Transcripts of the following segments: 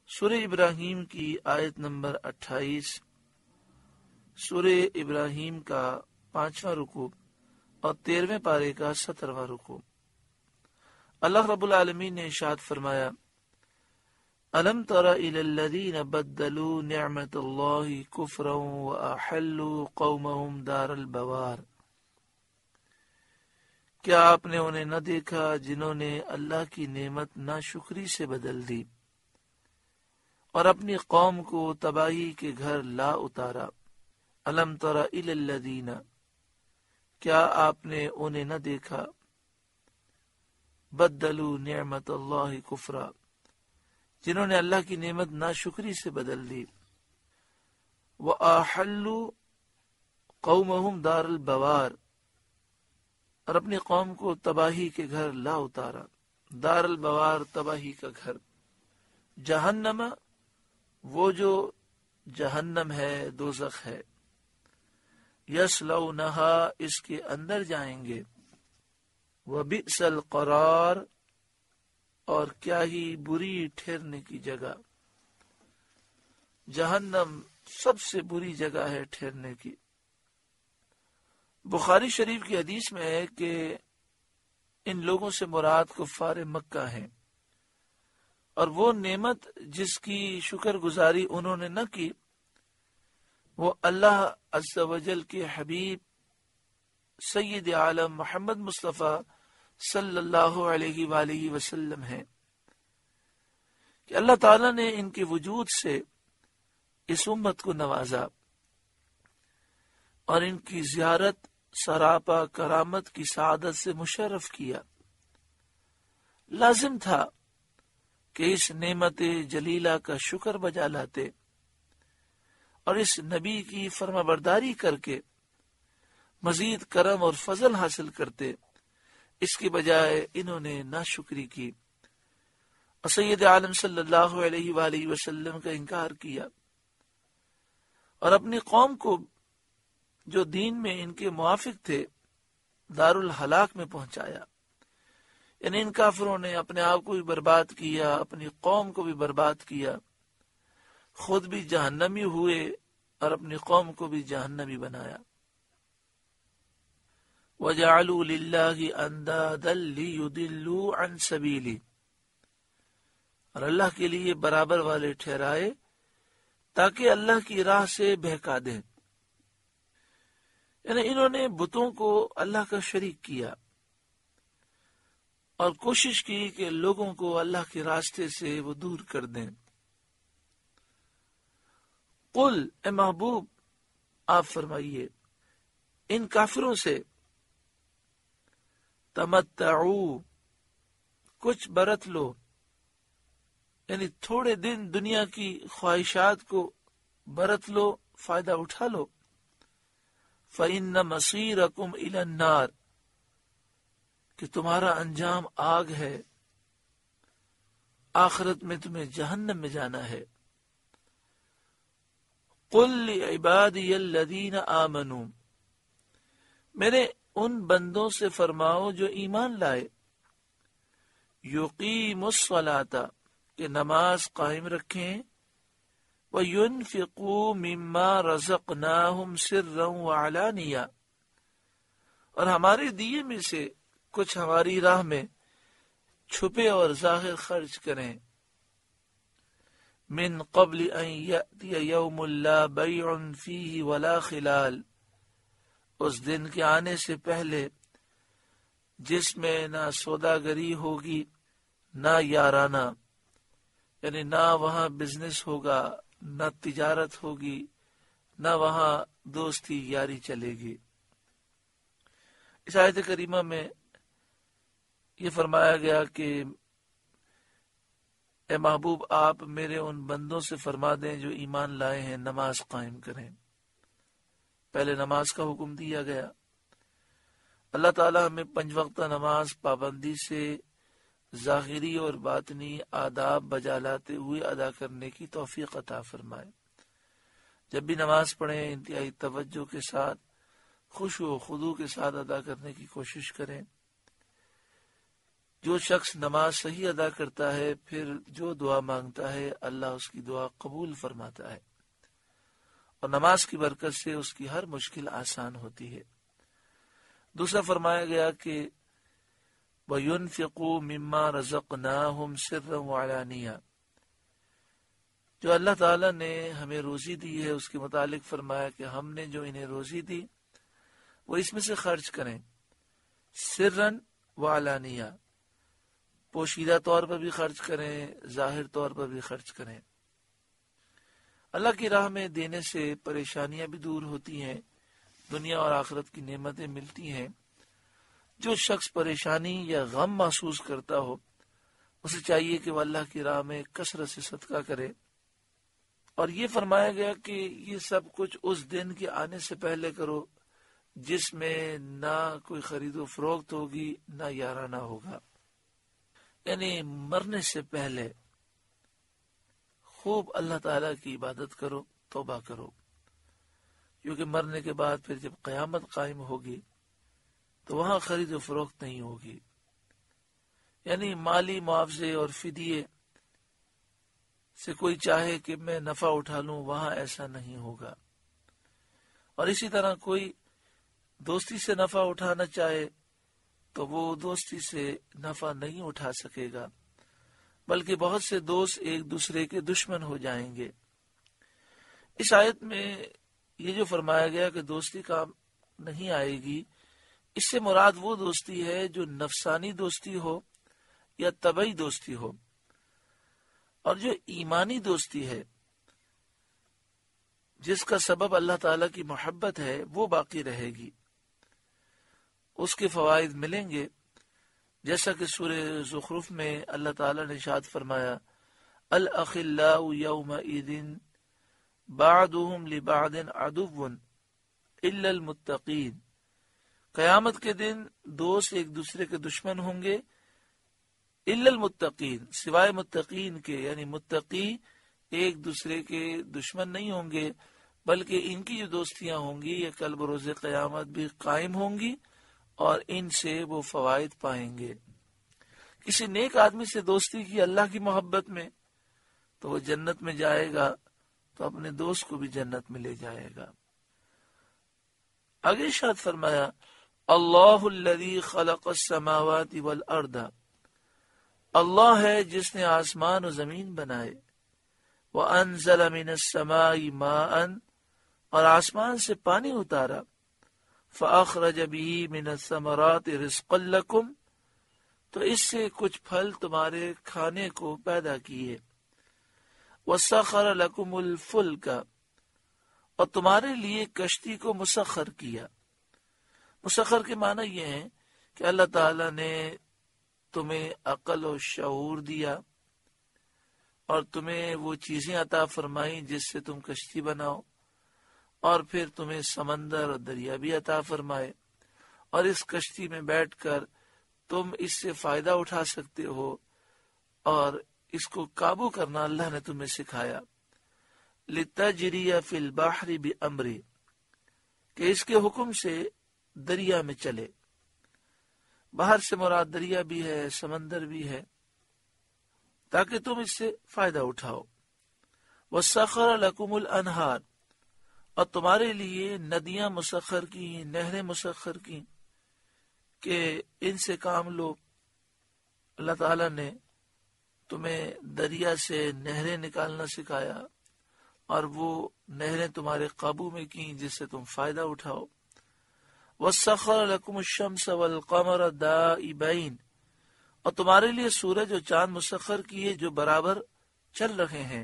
سورہ ابراہیم کی آیت نمبر 28، سورہ ابراہیم کا 5واں رکوع اور 13ویں پارے کا 17واں رکوع۔ اللہ رب العالمین نے ارشاد فرمایا: الم تر الی الذین بدلوا نعمت اللہ کفرا واحلوا قومهم دار البوار۔ کیا آپ نے انہیں نہ دیکھا جنہوں نے اللہ کی نعمت ناشکری سے بدل دی اور اپنی قوم کو تباہی کے گھر لا اتارا؟ الم تر الی الذین، کیا آپ نے انہیں نہ دیکھا، بدلوا نعمت اللہ کفرا، جنہوں نے اللہ کی نعمت ناشکری سے بدل دی، وَأَحَلُّوا قَوْمَهُمْ دَارَ الْبَوَارِ، اور اپنی قوم کو تباہی کے گھر لا اتارا۔ دار البوار، تباہی کا گھر۔ جہنم، وہ جو جہنم ہے، دوزخ ہے، یصلونها، اس کے اندر جائیں گے، وَبِئْسَ الْقَرَارِ، اور کیا ہی بری ٹھہرنے کی جگہ۔ جہنم سب سے بری جگہ ہے ٹھہرنے کی۔ بخاری شریف کی حدیث میں ہے کہ ان لوگوں سے مراد کفار مکہ ہیں، اور وہ نعمت جس کی شکر گزاری انہوں نے نہ کی، وہ اللہ عز و جل کے حبیب سید عالم محمد مصطفیٰ صلی اللہ علیہ وآلہ وسلم ہے، کہ اللہ تعالیٰ نے ان کے وجود سے اس امت کو نوازا اور ان کی زیارت سراپا کرامت کی سعادت سے مشرف کیا۔ لازم تھا کہ اس نعمت جلیلہ کا شکر بجا لاتے اور اس نبی کی فرما برداری کر کے مزید کرم اور فضل حاصل کرتے، اس کی بجائے انہوں نے ناشکری کی اور سید عالم صلی اللہ علیہ وآلہ وسلم کا انکار کیا، اور اپنی قوم کو جو دین میں ان کے موافق تھے دار الہلاک میں پہنچایا۔ یعنی ان کافروں نے اپنے آپ کو بھی برباد کیا، اپنی قوم کو بھی برباد کیا، خود بھی جہنمی ہوئے اور اپنی قوم کو بھی جہنمی بنایا۔ وَجَعَلُوا لِلَّهِ أَنْدَادًا لِيُضِلُّوا عَنْ سَبِيلِهِ، اور اللہ کے لیے برابر والے ٹھہرائے تاکہ اللہ کی راہ سے بہکا دیں۔ یعنی انہوں نے بتوں کو اللہ کا شریک کیا اور کوشش کی کہ لوگوں کو اللہ کے راستے سے وہ دور کر دیں۔ قل، اے محبوب آپ فرمائیے ان کافروں سے، تمتعوا، کچھ برت لو، یعنی تھوڑے دن دنیا کی خواہشات کو برت لو، فائدہ اٹھا لو۔ فَإِنَّ مَصِيرَكُمْ إِلَى النَّارِ، کہ تمہارا انجام آگ ہے، آخرت میں تمہیں جہنم میں جانا ہے۔ قُلْ لِعِبَادِيَ الَّذِينَ آمَنُوا، میرے ان بندوں سے فرماؤ جو ایمان لائے، يُقِيمُوا الصَّلَاةَ، کہ نماز قائم رکھیں، وَيُنْفِقُوا مِمَّا رَزَقْنَاهُمْ سِرًّا وَعَلَانِيَةً، اور ہمارے دیے میں سے کچھ ہماری راہ میں چھپے اور ظاہر خرچ کریں۔ من قبل ان یأتی یوم لا بیع فیہ ولا خلال، اس دن کے آنے سے پہلے جس میں نہ سوداگری ہوگی نہ یارانہ، یعنی نہ وہاں بزنس ہوگا، نہ تجارت ہوگی، نہ وہاں دوستی یاری چلے گی۔ اس آیت کریمہ میں یہ فرمایا گیا کہ اے محبوب آپ میرے ان بندوں سے فرما دیں جو ایمان لائے ہیں نماز قائم کریں۔ پہلے نماز کا حکم دیا گیا۔ اللہ تعالی ہمیں 5 وقتہ نماز پابندی سے ظاہری اور باطنی آداب بجا لاتے ہوئے ادا کرنے کی توفیق عطا فرمائے۔ جب بھی نماز پڑھیں انتہائی توجہ کے ساتھ، خشوع و خضوع کے ساتھ ادا کرنے کی کوشش کریں۔ جو شخص نماز صحیح ادا کرتا ہے پھر جو دعا مانگتا ہے اللہ اس کی دعا قبول فرماتا ہے اور نماز کی برکت سے اس کی ہر مشکل آسان ہوتی ہے۔ دوسرا فرمایا گیا کہ وَيُنْفِقُوا مِمَّا رَزَقْنَاهُمْ سِرًّا وَعَلَانِيَةً، جو اللہ تعالیٰ نے ہمیں روزی دی ہے اس کے متعلق فرمایا کہ ہم نے جو انہیں روزی دی وہ اس میں سے خرچ کریں، سرًا وعلانیہ، پوشیدہ طور پر بھی خرچ کریں، ظاہر طور پر بھی خرچ کریں۔ اللہ کی راہ میں دینے سے پریشانیاں بھی دور ہوتی ہیں، دنیا اور آخرت کی نعمتیں ملتی ہیں۔ جو شخص پریشانی یا غم محسوس کرتا ہو اسے چاہیے کہ وہ اللہ کی راہ میں کثرت سے صدقہ کرے، اور یہ فرمایا گیا کہ یہ سب کچھ اس دن کے آنے سے پہلے کرو جس میں نہ کوئی خرید و فروخت ہوگی نہ یارانہ ہوگا، یعنی مرنے سے پہلے خوب اللہ تعالیٰ کی عبادت کرو، توبہ کرو، کیونکہ مرنے کے بعد پھر جب قیامت قائم ہوگی تو وہاں خرید و فروخت نہیں ہوگی، یعنی مالی معاوضے اور فدیے سے کوئی چاہے کہ میں نفع اٹھا لوں، وہاں ایسا نہیں ہوگا۔ اور اسی طرح کوئی دوستی سے نفع اٹھانا چاہے تو وہ دوستی سے نفع نہیں اٹھا سکے گا، بلکہ بہت سے دوست ایک دوسرے کے دشمن ہو جائیں گے۔ اس آیت میں یہ جو فرمایا گیا کہ دوستی کام نہیں آئے گی، اس سے مراد وہ دوستی ہے جو نفسانی دوستی ہو یا طبعی دوستی ہو، اور جو ایمانی دوستی ہے جس کا سبب اللہ تعالیٰ کی محبت ہے وہ باقی رہے گی، اس کے فوائد ملیں گے، جیسا کہ سورہ زخرف میں اللہ تعالیٰ نے ارشاد فرمایا الاخلاء یومئذ بعضهم لبعض عدو الا المتقین، قیامت کے دن دوست ایک دوسرے کے دشمن ہوں گے الا المتقین، سوائے متقین کے، یعنی متقی ایک دوسرے کے دشمن نہیں ہوں گے، بلکہ ان کی جو دوستیاں ہوں گی یہ کل بروز قیامت بھی قائم ہوں گی اور ان سے وہ فوائد پائیں گے۔ کسی نیک آدمی سے دوستی کی اللہ کی محبت میں تو وہ جنت میں جائے گا تو اپنے دوست کو بھی جنت میں لے جائے گا۔ آگے ارشاد فرمایا اللہ الذی خلق السماوات والارض، اللہ ہے جس نے آسمان و زمین بنائے، وانزل من السماء ماء، اور آسمان سے پانی اتارا، فاخرج به من الثمرات رزقا لکم، تو اس سے کچھ پھل تمہارے کھانے کو پیدا کیے، وسخر لکم الفلک، اور تمہارے لیے کشتی کو مسخر کیا۔ مسخر کے معنی یہ ہے کہ اللہ تعالیٰ نے تمہیں عقل و شعور دیا اور تمہیں وہ چیزیں عطا فرمائیں جس سے تم کشتی بناؤ، اور پھر تمہیں سمندر اور دریا بھی عطا فرمائے، اور اس کشتی میں بیٹھ کر تم اس سے فائدہ اٹھا سکتے ہو، اور اس کو قابو کرنا اللہ نے تمہیں سکھایا۔ لِتَجْرِيَ فِي الْبَحْرِ بِأَمْرِهِ، کہ اس کے حکم سے دریا میں چلے، باہر سے مراد دریا بھی ہے، سمندر بھی ہے، تاکہ تم اس سے فائدہ اٹھاؤ۔ وَسَخَّرَ لَكُمُ الْأَنْهَارَ، اور تمہارے لیے ندیاں مسخر کی، نہریں مسخر کی کہ ان سے کام لو۔ اللہ تعالیٰ نے تمہیں دریا سے نہریں نکالنا سکھایا اور وہ نہریں تمہارے قابو میں کی جس سے تم فائدہ اٹھاؤ۔ وَسَخَّرَ لَكُمُ الشَّمْسَ وَالْقَمَرَ دَائِبَيْنِ، اور تمہارے لیے سورج اور چاند مسخر کیے جو برابر چل رہے ہیں،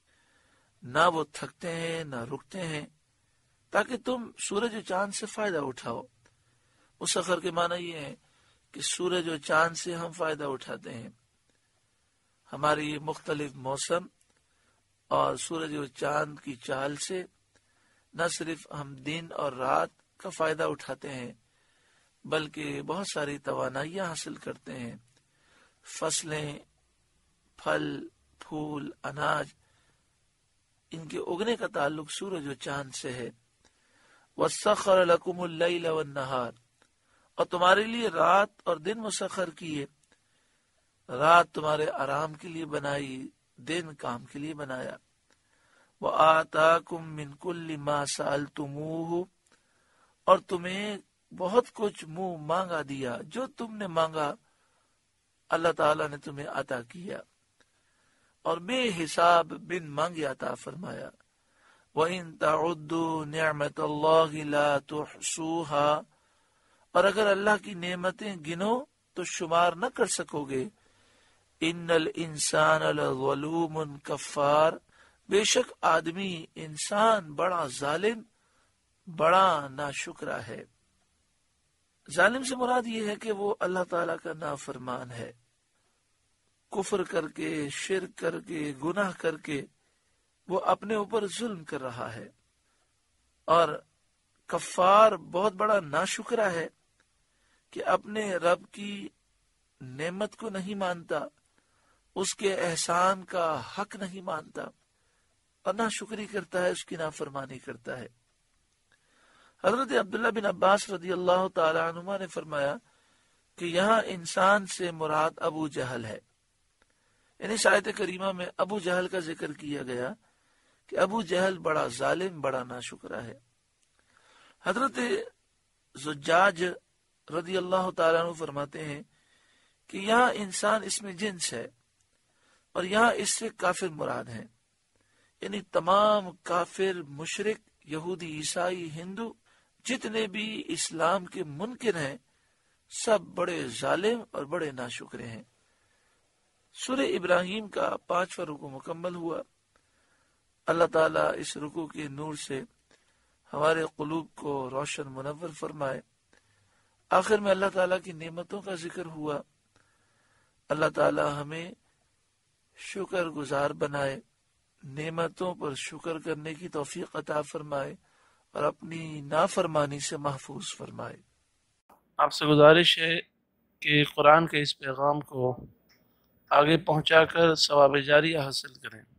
نہ وہ تھکتے ہیں نہ رکتے ہیں، تاکہ تم سورج و چاند سے فائدہ اٹھاؤ۔ مسخر کے معنی یہ ہے کہ سورج و چاند سے ہم فائدہ اٹھاتے ہیں، ہمارے یہ مختلف موسم اور سورج و چاند کی چال سے نہ صرف ہم دن اور رات کا فائدہ اٹھاتے ہیں بلکہ بہت ساری توانائیاں حاصل کرتے ہیں۔ فصلیں، پھل، پھول، اناج، ان کے اگنے کا تعلق سورج و چاند سے ہے۔ وَسَخَّرَ لَكُمُ اللَّيْلَ وَالنَّهَارَ، اور تمہارے لیے رات اور دن مسخر کیے رات تمہارے آرام کے لیے بنائی، دن کام کے لیے بنایا۔ وَآتَاكُم مِّن كُلِّ مَا سَأَلْتُمُوهُ، اور تمہیں بہت کچھ منہ مانگا دیا، جو تم نے مانگا اللہ تعالیٰ نے تمہیں عطا کیا، اور بے حساب بن مانگے عطا فرمایا۔ وَإِن تَعُدُّوا نِعْمَةَ اللَّهِ لَا تُحْصُوهَا، اور اگر اللہ کی نعمتیں گنو تو شمار نہ کر سکو گے۔ ان الانسان لظلوم کفار، بے شک آدمی انسان بڑا ظالم، بڑا ناشکرا ہے۔ ظالم سے مراد یہ ہے کہ وہ اللہ تعالیٰ کا نافرمان ہے، کفر کر کے، شرک کر کے، گناہ کر کے وہ اپنے اوپر ظلم کر رہا ہے۔ اور کفار بہت بڑا ناشکرا ہے کہ اپنے رب کی نعمت کو نہیں مانتا، اس کے احسان کا حق نہیں مانتا، اور ناشکری کرتا ہے، اس کی نافرمانی کرتا ہے۔ حضرت عبداللہ بن عباس رضی اللہ تعالی عنہما نے فرمایا کہ یہاں انسان سے مراد ابو جہل ہے، یعنی اس آیت کریمہ میں ابو جہل کا ذکر کیا گیا کہ ابو جہل بڑا ظالم، بڑا ناشکرا ہے۔ حضرت زجاج رضی اللہ تعالیٰ عنہ فرماتے ہیں کہ یہاں انسان اس میں جنس ہے، اور یہاں اس سے کافر مراد ہیں، یعنی تمام کافر، مشرک، یہودی، عیسائی، ہندو، جتنے بھی اسلام کے منکر ہیں، سب بڑے ظالم اور بڑے ناشکرے ہیں۔ سورہ ابراہیم کا 5واں رکوع مکمل ہوا۔ اللہ تعالیٰ اس رکوع کے نور سے ہمارے قلوب کو روشن منور فرمائے۔ آخر میں اللہ تعالیٰ کی نعمتوں کا ذکر ہوا۔ اللہ تعالیٰ ہمیں شکر گزار بنائے، نعمتوں پر شکر کرنے کی توفیق عطا فرمائے، اور اپنی نافرمانی سے محفوظ فرمائے۔ آپ سے گزارش ہے کہ قرآن کے اس پیغام کو آگے پہنچا کر ثواب جاریہ حاصل کریں۔